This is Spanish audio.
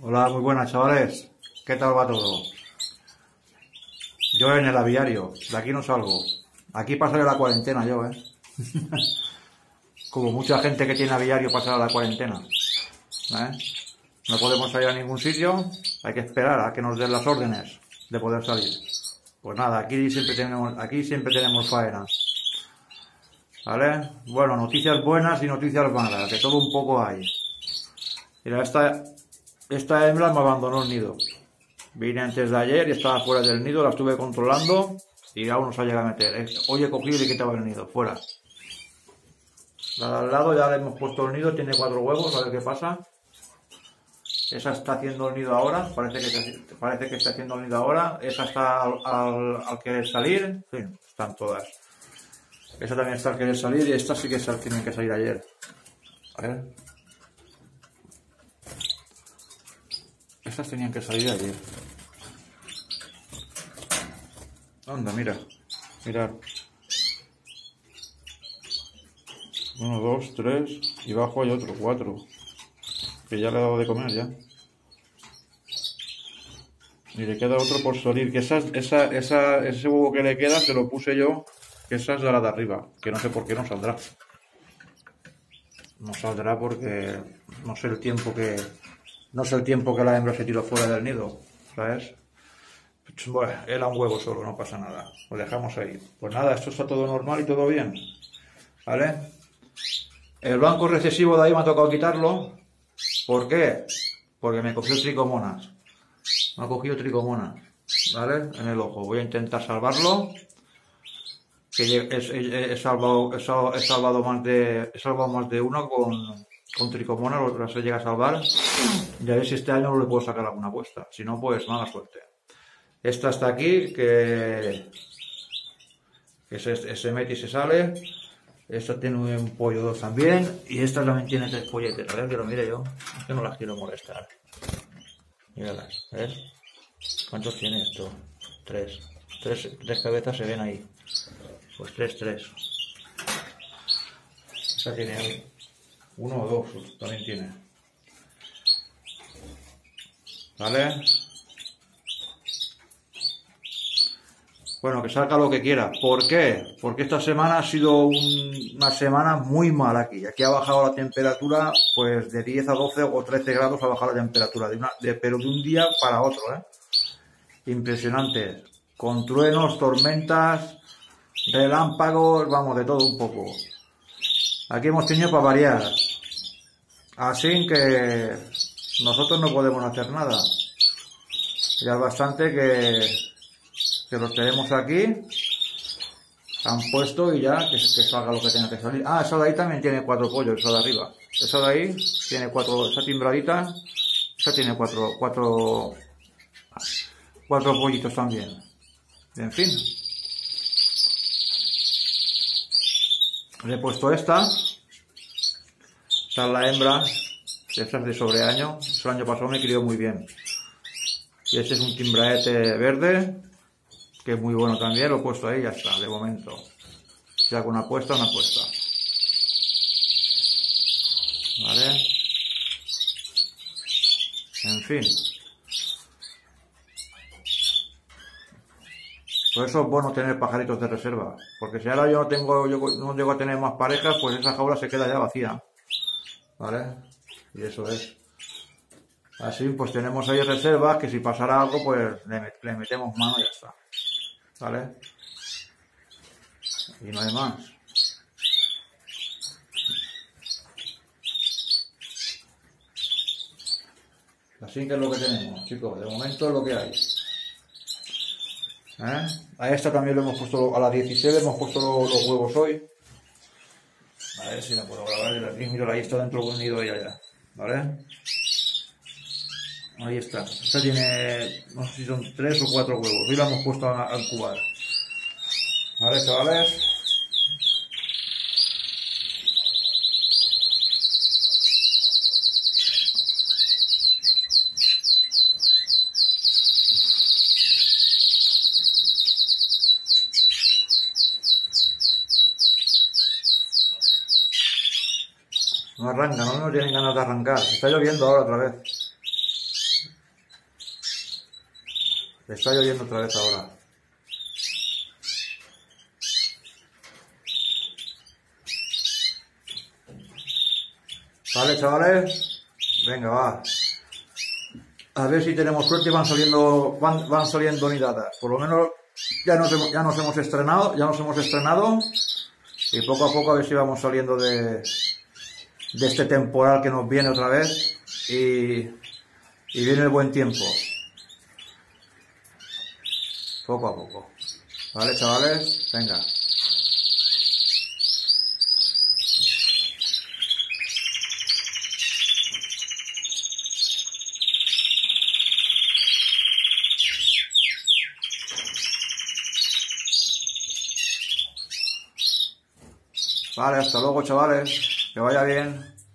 Hola, muy buenas chavales. ¿Qué tal va todo? Yo en el aviario, de aquí no salgo. Aquí pasaré la cuarentena yo, ¿eh? Como mucha gente que tiene aviario pasará la cuarentena. ¿Eh? No podemos salir a ningún sitio, hay que esperar a que nos den las órdenes de poder salir. Pues nada, aquí siempre tenemos faena. ¿Vale? Bueno, noticias buenas y noticias malas, de todo un poco hay. Mira, esta hembra me abandonó el nido. Vine antes de ayer y estaba fuera del nido, la estuve controlando y aún no se ha llegado a meter. Hoy he cogido y le quitaba el nido, fuera. La de al lado ya le hemos puesto el nido, tiene 4 huevos, a ver qué pasa. Esa está haciendo el nido ahora, parece que está haciendo el nido ahora. Esa está al querer salir, en fin, están todas. Esa también está al querer salir y estas sí que tienen que salir ayer. A ver. Estas tenían que salir ayer. Anda, mira. Mirad. 1, 2, 3 y abajo hay otro, 4. Que ya le he dado de comer ya. Y le queda otro por salir. Que ese huevo que le queda se lo puse yo. Que esa es de la de arriba. Que no sé por qué no saldrá. No saldrá porque no sé el tiempo que la hembra se tiró fuera del nido. ¿Sabes? Bueno, era un huevo solo, no pasa nada. Lo dejamos ahí. Pues nada, esto está todo normal y todo bien. ¿Vale? El blanco recesivo de ahí me ha tocado quitarlo. ¿Por qué? Porque me cogió tricomonas. Me ha cogido tricomonas. ¿Vale? En el ojo. Voy a intentar salvarlo. Que he salvado más de uno con tricomonas. Lo se llega a salvar. Y a ver si este año no le puedo sacar alguna puesta. Si no, pues mala suerte. Esta está aquí, que se mete y se sale. Esta tiene un pollo 2 también. Y esta también tiene 3 polletes. A ver que lo mire yo. Es que no las quiero molestar. Míralas, ¿ves? ¿Cuántos tiene esto? 3. 3 cabezas se ven ahí. Pues 3. Esta tiene 1 o 2. También tiene. ¿Vale? Bueno, que salga lo que quiera. ¿Por qué? Porque esta semana ha sido una semana muy mala aquí. Aquí ha bajado la temperatura, pues de 10 a 12 o 13 grados ha bajado la temperatura. Pero de un día para otro, ¿eh? Impresionante. Con truenos, tormentas, relámpagos, vamos, de todo un poco. Aquí hemos tenido para variar. Así que nosotros no podemos hacer nada. Ya es bastante que los tenemos aquí, han puesto y ya que salga lo que tenga que salir. Ah, esa de ahí también tiene 4 pollos, esa de arriba. Esa de ahí tiene 4, esa timbradita, esa tiene 4 pollitos también. En fin. Le he puesto esta es la hembra, esta es de sobreaño, el año pasado me crió muy bien. Y este es un timbraete verde, que es muy bueno también, lo he puesto ahí, ya está, de momento. Si hago una apuesta, una apuesta. ¿Vale? En fin. Por eso es bueno tener pajaritos de reserva. Porque si ahora yo no llego a tener más parejas, pues esa jaula se queda ya vacía. ¿Vale? Y eso es. Así pues tenemos ahí reservas que si pasara algo, pues le metemos mano y ya está. ¿Vale? Y no hay más. Así que es lo que tenemos, chicos. De momento es lo que hay. A esta también le hemos puesto, a la 16 le hemos puesto los huevos hoy. A ver si la puedo grabar. Mira, ahí está dentro del nido ella ya. ¿Vale? Ahí está. Esta tiene, no sé si son 3 o 4 huevos. Hoy la hemos puesto a incubar. ¿Vale, chavales? No arranca, no tienen ganas de arrancar. Está lloviendo ahora otra vez. Le está lloviendo otra vez ahora. Vale, chavales. Venga, va. A ver si tenemos suerte y van saliendo nidadas. Por lo menos ya nos hemos estrenado. Y poco a poco a ver si vamos saliendo de este temporal que nos viene otra vez. Y viene el buen tiempo. Poco a poco. Vale, chavales. Venga. Vale, hasta luego, chavales. Que vaya bien.